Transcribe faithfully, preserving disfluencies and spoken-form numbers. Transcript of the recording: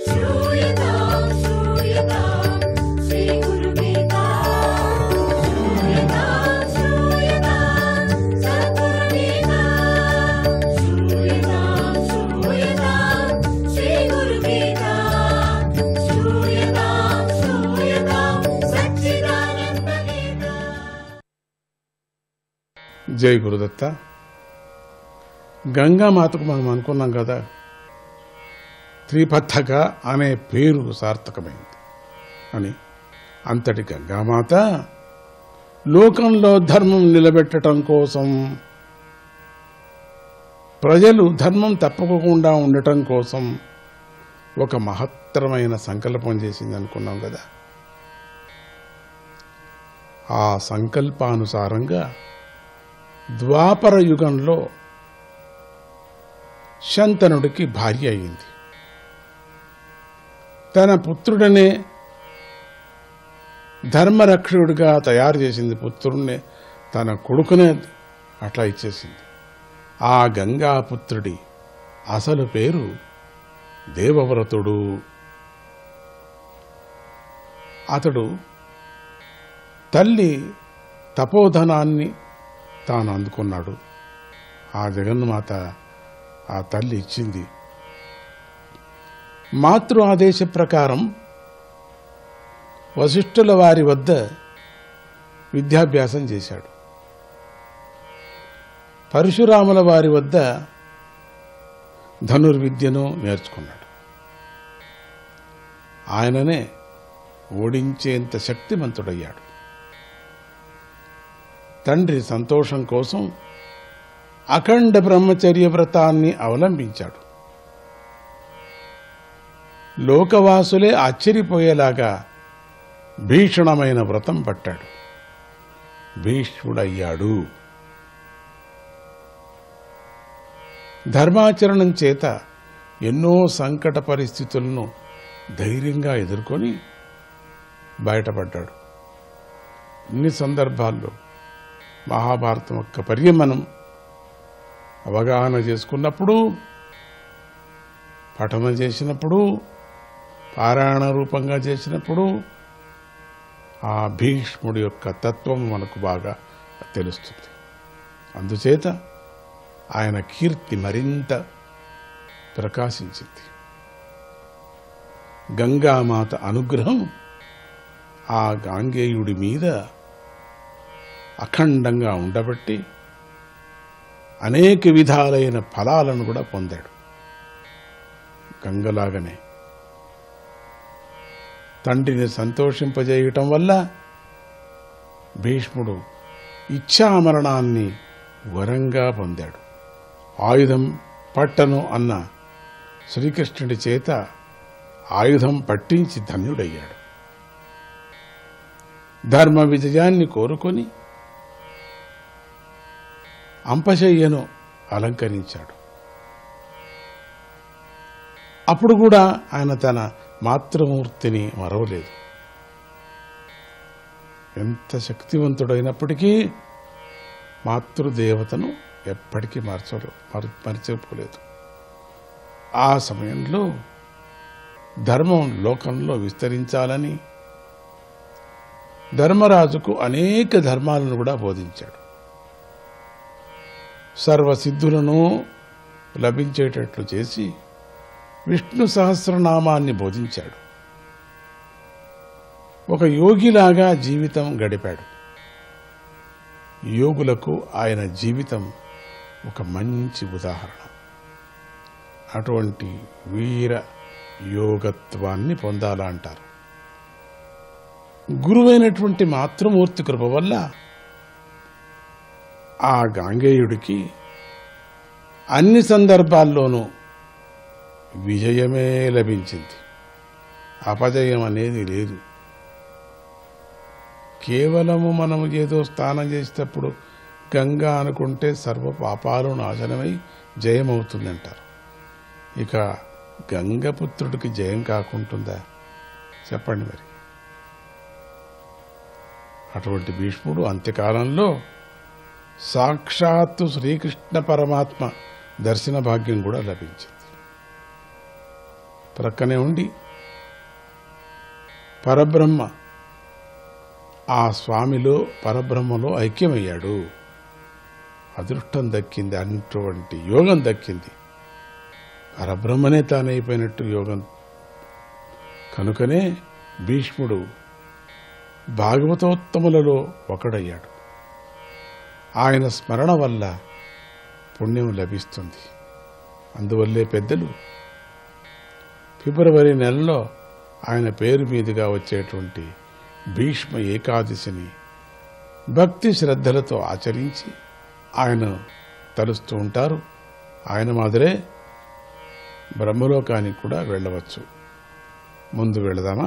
జై గురుదత్త. గంగామాతకు మనం అనుకున్నాం కదా, త్రిపథక అనే పేరు సార్థకమైంది అని. అంతటి గంగామాత లోకంలో ధర్మం నిలబెట్టడం కోసం, ప్రజలు ధర్మం తప్పకుండా ఉండటం కోసం ఒక మహత్తరమైన సంకల్పం చేసింది అనుకున్నాం కదా. ఆ సంకల్పానుసారంగా ద్వాపర యుగంలో శంతనుడికి భార్య అయింది. తన పుత్రుడనే ధర్మరక్షకుడిగా తయారు చేసింది. పుత్రుడినే తన కొడుకునే అట్లా ఇచ్చేసింది. ఆ గంగాపుత్రుడి అసలు పేరు దేవవ్రతుడు. అతడు తల్లి తపోధనాన్ని తాను అందుకున్నాడు. ఆ జగన్మాత ఆ తల్లి ఇచ్చింది. మాతృ ఆదేశ ప్రకారం వశిష్ఠుల వారి వద్ద విద్యాభ్యాసం చేశాడు. పరశురాముల వారి వద్ద ధనుర్విద్యను నేర్చుకున్నాడు. ఆయననే ఓడించేంత శక్తిమంతుడయ్యాడు. తండ్రి సంతోషం కోసం అఖండ బ్రహ్మచర్య వ్రతాన్ని అవలంబించాడు. లోకవాసులే ఆశ్చర్యపోయేలాగా భీషణమైన వ్రతం పట్టాడు. భీష్ముడయ్యాడు. ధర్మాచరణం చేత ఎన్నో సంకట పరిస్థితులను ధైర్యంగా ఎదుర్కొని బయటపడ్డాడు. ఇన్ని సందర్భాల్లో మహాభారతం యొక్క పర్యమనం అవగాహన చేసుకున్నప్పుడు, పఠనం చేసినప్పుడు, పారాయణ రూపంగా చేసినప్పుడు ఆ భీష్ముడి యొక్క తత్వం మనకు బాగా తెలుస్తుంది. అందుచేత ఆయన కీర్తి మరింత ప్రకాశించింది. గంగామాత అనుగ్రహం ఆ గాంగేయుడి మీద అఖండంగా ఉండబట్టి అనేక విధాలైన ఫలాలను కూడా పొందాడు. గంగలాగనే తండ్రిని సంతోషింపజేయటం వల్ల భీష్ముడు ఇచ్ఛామరణాన్ని వరంగా పొందాడు. ఆయుధం పట్టను అన్న శ్రీకృష్ణుడి చేత ఆయుధం పట్టించి ధన్యుడయ్యాడు. ధర్మ విజయాన్ని కోరుకొని అంపశయ్యను అలంకరించాడు. అప్పుడు కూడా ఆయన తన మాతృమూర్తిని మరవలేదు. ఎంత శక్తివంతుడైనప్పటికీ మాతృదేవతను ఎప్పటికీ మార్చరు మరిచిపోలేదు. ఆ సమయంలో ధర్మం లోకంలో విస్తరించాలని ధర్మరాజుకు అనేక ధర్మాలను కూడా బోధించాడు. సర్వసిద్ధులను లభించేటట్లు చేసి విష్ణు సహస్రనామాన్ని బోధించాడు. ఒక యోగిలాగా జీవితం గడిపాడు. యోగులకు ఆయన జీవితం ఒక మంచి ఉదాహరణ. అటువంటి వీర యోగత్వాన్ని పొందాలంటారు. గురువైనటువంటి మాతృమూర్తి కృప వల్ల ఆ గాంగేయుడికి అన్ని సందర్భాల్లోనూ విజయమే లభించింది. అపజయం అనేది లేదు. కేవలము మనము ఏదో స్నానం చేసేటప్పుడు గంగా అనుకుంటే సర్వ పాపాలు నాశనమై జయమవుతుందంటారు. ఇక గంగపుత్రుడికి జయం కాకుంటుందా చెప్పండి మరి. అటువంటి భీష్ముడు అంత్యకాలంలో సాక్షాత్తు శ్రీకృష్ణ పరమాత్మ దర్శన భాగ్యం కూడా లభించింది. ప్రక్కనే ఉండి పరబ్రహ్మ ఆ స్వామిలో పరబ్రహ్మలో ఐక్యమయ్యాడు. అదృష్టం దక్కింది, అటువంటి యోగం దక్కింది. పరబ్రహ్మనే తానైపోయినట్టు యోగం. కనుకనే భీష్ముడు భాగవతోత్తములలో ఒకడయ్యాడు. ఆయన స్మరణ వల్ల పుణ్యం లభిస్తుంది. అందువల్లే పెద్దలు ఫిబ్రవరి నెలలో ఆయన పేరు మీదుగా వచ్చేటువంటి భీష్మ ఏకాదశిని భక్తి శ్రద్ధలతో ఆచరించి ఆయన తలుస్తూ ఉంటారు. ఆయన మాదిరే బ్రహ్మలోకానికి కూడా వెళ్ళవచ్చు. ముందు వెళదామా?